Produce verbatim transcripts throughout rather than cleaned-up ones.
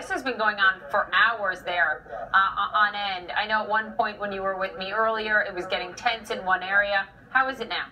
this has been going on for hours there uh, on end. I know at one point when you were with me earlier, it was getting tense in one area. How is it now?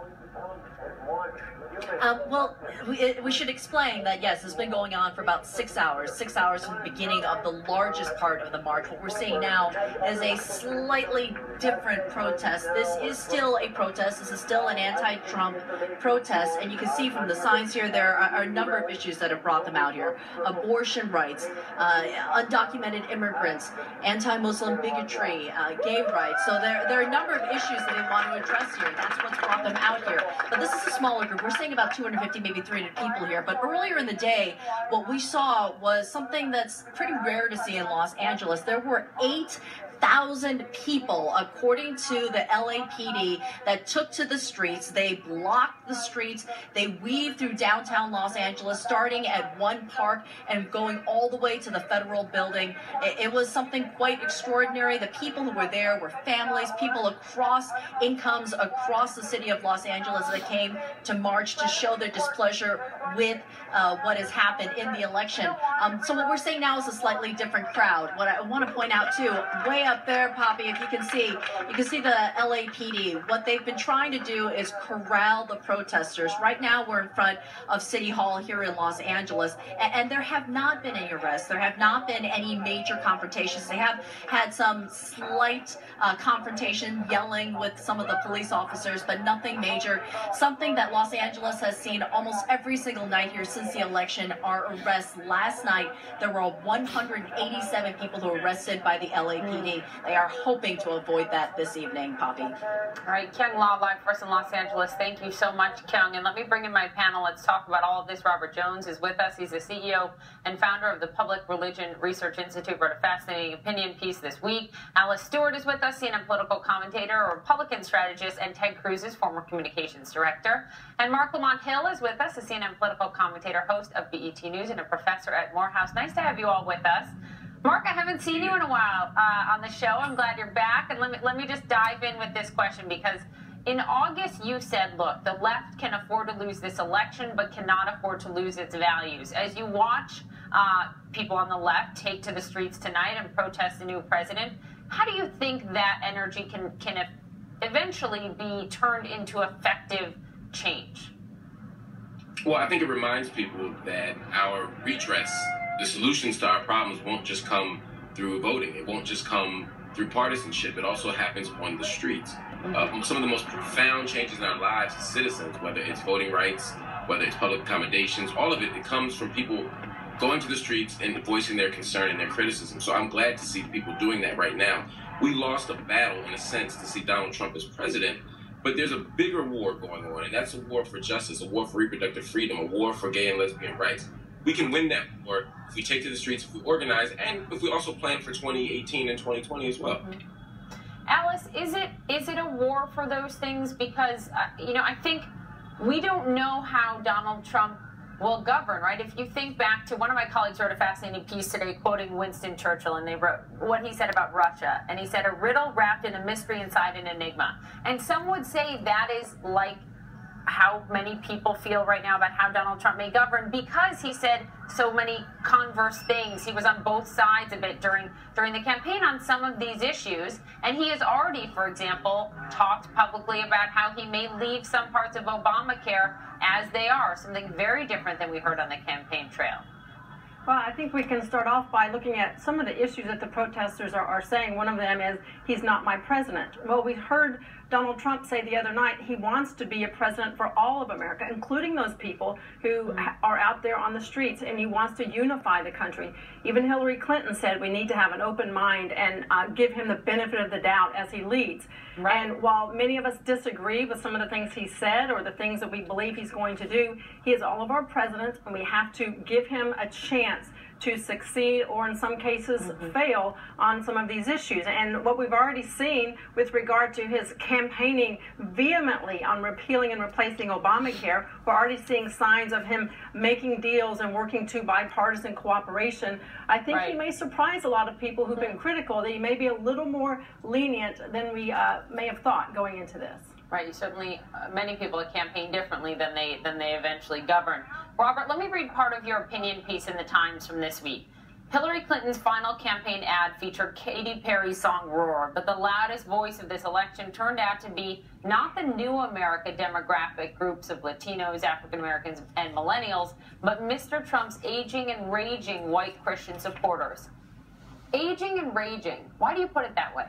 Um, well, we, we should explain that, yes, it's been going on for about six hours, six hours from the beginning of the largest part of the march. What we're seeing now is a slightly different protest. This is still a protest. This is still an anti-Trump protest, and you can see from the signs here, there are, are a number of issues that have brought them out here. Abortion rights, uh, undocumented immigrants, anti-Muslim bigotry, uh, gay rights. So there, there are a number of issues that they want to address here. That's what's brought them out here. But this is a smaller group. We're seeing about two hundred fifty, maybe three hundred people here. But earlier in the day, what we saw was something that's pretty rare to see in Los Angeles. There were eight thousand people, according to the L A P D, that took to the streets. They blocked the streets. They weaved through downtown Los Angeles, starting at one park and going all the way to the federal building. It, it was something quite extraordinary. The people who were there were families, people across incomes, across the city of Los Angeles that came to march to show their displeasure with uh, what has happened in the election. Um, so what we're seeing now is a slightly different crowd. What I want to point out, too, way up there, Poppy, if you can see, you can see the L A P D. What they've been trying to do is corral the protesters. Right now, we're in front of City Hall here in Los Angeles, and, and there have not been any arrests. There have not been any major confrontations. They have had some slight uh, confrontation, yelling with some of the police officers, but nothing major. Something that Los Angeles has seen almost every single night here since the election are arrests. Last night, there were one hundred eighty-seven people who were arrested by the L A P D. They are hoping to avoid that this evening, Poppy. All right, Kyung Law, live for us in Los Angeles. Thank you so much, Kyung. And let me bring in my panel. Let's talk about all of this. Robert Jones is with us. He's the C E O and founder of the Public Religion Research Institute. Wrote a fascinating opinion piece this week. Alice Stewart is with us, C N N political commentator, Republican strategist, and Ted Cruz's former communications director. And Mark Lamont Hill is with us, a C N N political commentator, host of B E T News, and a professor at Morehouse. Nice to have you all with us. Mark, I haven't seen you in a while uh, on the show. I'm glad you're back. And let me, let me just dive in with this question, because in August you said, look, the left can afford to lose this election, but cannot afford to lose its values. As you watch uh, people on the left take to the streets tonight and protest the new president, how do you think that energy can, can eventually be turned into effective change? Well, I think it reminds people that our redress, the solutions to our problems, won't just come through voting. It won't just come through partisanship. It also happens on the streets. Uh, some of the most profound changes in our lives as citizens, whether it's voting rights, whether it's public accommodations, all of it, it comes from people going to the streets and voicing their concern and their criticism. So I'm glad to see people doing that right now. We lost a battle, in a sense, to see Donald Trump as president, but there's a bigger war going on, and that's a war for justice, a war for reproductive freedom, a war for gay and lesbian rights. We can win that war if we take to the streets, if we organize, and if we also plan for twenty eighteen and twenty twenty as well. Mm-hmm. Alice, is it is it a war for those things? Because, uh, you know, I think we don't know how Donald Trump will govern, right? If you think back to, one of my colleagues wrote a fascinating piece today quoting Winston Churchill, and they wrote what he said about Russia. And he said, a riddle wrapped in a mystery inside an enigma. And some would say that is like how many people feel right now about how Donald Trump may govern, because he said so many converse things. He was on both sides of it during during the campaign on some of these issues, and he has already, for example, talked publicly about how he may leave some parts of Obamacare as they are, something very different than we heard on the campaign trail. Well, I think we can start off by looking at some of the issues that the protesters are, are saying. One of them is, he's not my president. Well, we heard Donald Trump say the other night he wants to be a president for all of America, including those people who are out there on the streets, and he wants to unify the country. Even Hillary Clinton said we need to have an open mind and uh, give him the benefit of the doubt as he leads. Right. And while many of us disagree with some of the things he said or the things that we believe he's going to do, he is all of our presidents, and we have to give him a chance to succeed, or in some cases mm-hmm. fail on some of these issues. And what we've already seen with regard to his campaigning vehemently on repealing and replacing Obamacare, we're already seeing signs of him making deals and working to bipartisan cooperation. I think right. he may surprise a lot of people who've been critical that he may be a little more lenient than we uh, may have thought going into this. Right, you certainly, uh, many people campaign differently than they than they eventually govern. Robert, let me read part of your opinion piece in the Times from this week. Hillary Clinton's final campaign ad featured Katy Perry's song Roar, but the loudest voice of this election turned out to be not the new America demographic groups of Latinos, African Americans, and millennials, but Mister Trump's aging and raging white Christian supporters. Aging and raging. Why do you put it that way?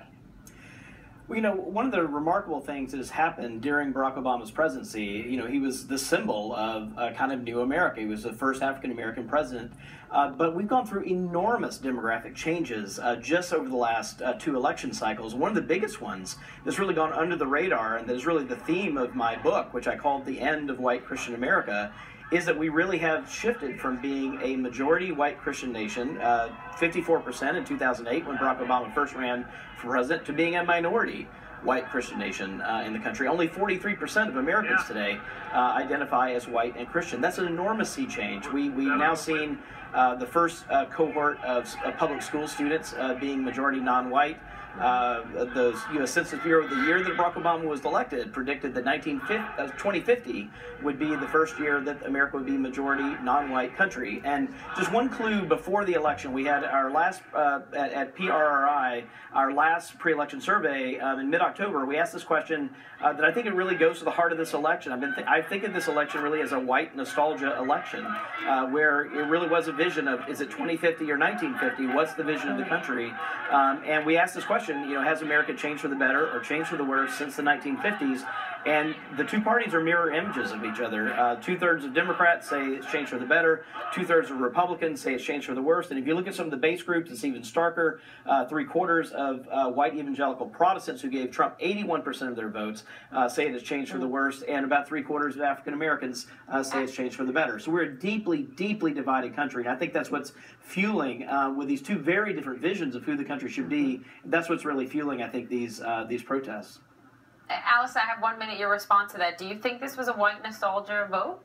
Well, you know, one of the remarkable things that has happened during Barack Obama's presidency, you know, he was the symbol of a kind of new America. He was the first African-American president. Uh, but we've gone through enormous demographic changes uh, just over the last uh, two election cycles. One of the biggest ones that's really gone under the radar, and that is really the theme of my book, which I called The End of White Christian America, is that we really have shifted from being a majority white Christian nation, uh, fifty-four percent in two thousand eight when Barack Obama first ran for president, to being a minority white Christian nation uh, in the country. Only forty-three percent of Americans yeah. today uh, identify as white and Christian. That's an enormous sea change. We, we've now seen uh, the first uh, cohort of uh, public school students uh, being majority non-white. Uh, the U S Census Bureau, the year that Barack Obama was elected, predicted that twenty fifty would be the first year that America would be a majority non-white country. And just one clue before the election, we had our last, uh, at, at P R R I, our last pre-election survey um, in mid-October, we asked this question uh, that I think it really goes to the heart of this election. I've been th I think of this election really as a white nostalgia election, uh, where it really was a vision of, is it twenty fifty or nineteen fifty? What's the vision of the country? Um, and we asked this question, you know, has America changed for the better or changed for the worse since the nineteen fifties? And the two parties are mirror images of each other. Uh, two-thirds of Democrats say it's changed for the better. Two-thirds of Republicans say it's changed for the worse. And if you look at some of the base groups, it's even starker. Uh, three-quarters of uh, white evangelical Protestants who gave Trump eighty-one percent of their votes uh, say it has changed for the worst. And about three-quarters of African Americans uh, say it's changed for the better. So we're a deeply, deeply divided country. And I think that's what's fueling, uh, with these two very different visions of who the country should be, that's what's really fueling, I think, these, uh, these protests. Alice, I have one minute. Your response to that. Do you think this was a white nostalgia vote?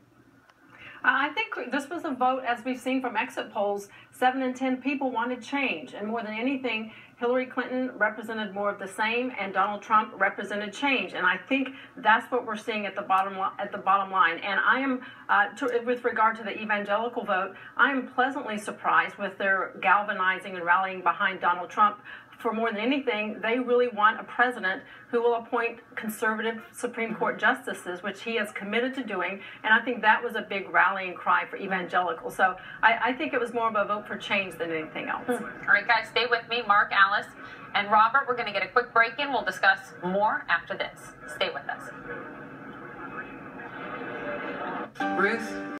I think this was a vote, as we've seen from exit polls, seven in ten people wanted change. And more than anything, Hillary Clinton represented more of the same, and Donald Trump represented change. And I think that's what we're seeing at the bottom at the bottom line. And I am, uh, to, with regard to the evangelical vote, I am pleasantly surprised with their galvanizing and rallying behind Donald Trump. For more than anything, they really want a president who will appoint conservative Supreme Court justices, which he has committed to doing. And I think that was a big rallying cry for evangelicals. So I, I think it was more of a vote for change than anything else. All right, guys, stay with me. Mark, Alice, and Robert, we're going to get a quick break in. We'll discuss more after this. Stay with us. Ruth?